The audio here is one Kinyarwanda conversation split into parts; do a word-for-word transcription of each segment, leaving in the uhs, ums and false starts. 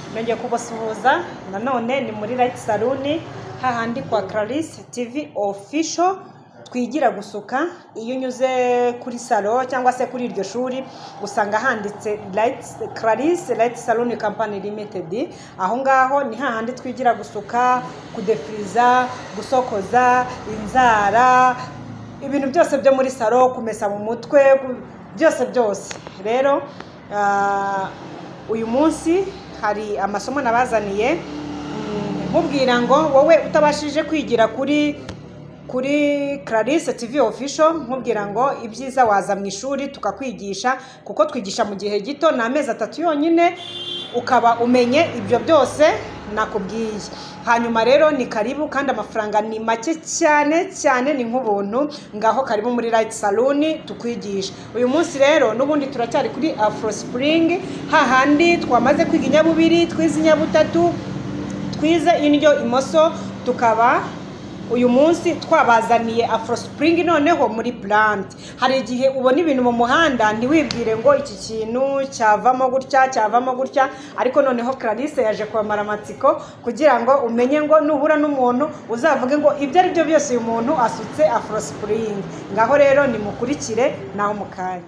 nongeye kubasuhuza nanone ni muri Light Salon hahandi kwa Clarisse T V official twigira gusuka. Iyo unyuze kuri salon cyangwa se kuri iryo shuri usanga handitse Light Clarisse Light Salon Company Limited. Aho ngaho ni hahandi twigira gusuka, kudefriza, gusokoza inzara, ibintu byose byo muri salon, kumesa mu mutwe, byose byose. Rero uh, uyu munsi hari amasomo nabazaniye nkubwira ngo wowe utabashije kwigira kuri kuri Clarisse T V official, nkubwira ngo ibyiza waza mu ishuri tukakwigisha, kuko twigisha mu gihe gito na amezi atatu yonyine ukaba umenye ibyo byose nakubwiye. Hanyuma rero ni karibu kandi amafaranga ni make cyane cyane, ni nk'ubuntu. Ngaho karibu muri Light Salon tukwigisha. Uyu munsi rero nubundi turacyari kuri Afro Spring, hahandi twamaze kwiga inyabubiri, twize inyabutatu, twize indyo imoso, tukaba uyu munsi twabazaniye Afro Spring noneho muri plant. Hari igihe ubona ibintu mu muhanda ntiwibwire ngo iki kintu cyavamo gutya cyavamo gutya, ariko noneho Clarisse yaje kwamara amatsiko kugira ngo umenye ngo nuhura n'umuntu uzavuge ngo ibyo ari byo byose uyu muntu asutse Afro Spring. Ngaho rero nimukurikire naho mukanya.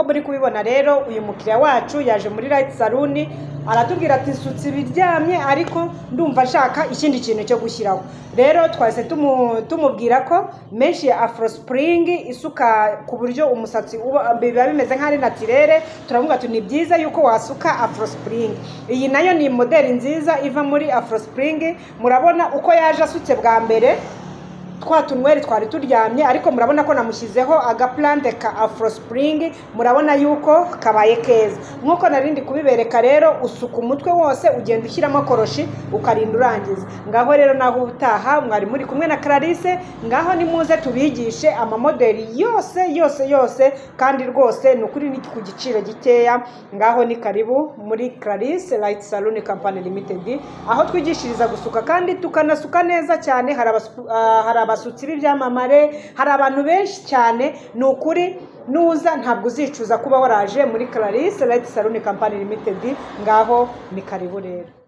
nk'uko muri kubibona rero uyu mukiriya wacu yaje muri Light Salon aratubwira ati nsutse ibiryamye ariko ndumva nshaka ikindi kintu cyo gushyiraho. Rero twahise tumubwira ko menshi ya Afro Spring isuka ku buryo umusatsi biba bimeze nk'ari naturere. Turavuga ati ni byiza yuko wasuka Afro Spring. Iyi nayo ni modeli nziza iva muri Afro Spring. Murabona uko yaje asutse bwa mbere twa tunweri twari turyamye, ariko murabona ko namushyizeho agaplante ka Afro Spring, murabona yuko kabaye keza. Nkuko narindi kubibereka rero, usuka umutwe wose ugenda ushyiramo koroshi ukarinda urangiza. Ngaho rero naho utaha mwari muri kumwe na Clarisse, ngaho nimuze tubigishe ama modeli yose yose yose, kandi rwose nukuri ni ku giciro gikeya. Ngaho ni karibu muri Clarisse Light Salon Company Limited, aho twigishiriza gusuka kandi tukanasuka neza cyane. Hari uh, abasutsi b'ibyamamare, hari abantu benshi cyane. Ni ukuri nuza ntabwo uzicuza kuba waraje muri Clarisse Light Salon Company Limited. Ngaho ni karibu rero.